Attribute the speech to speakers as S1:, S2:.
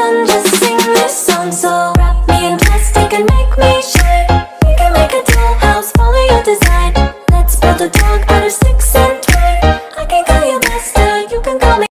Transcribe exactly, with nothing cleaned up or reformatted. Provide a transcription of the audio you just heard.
S1: done, just sing this song. So wrap me in plastic and make me shine. We can make a dollhouse, follow your desire.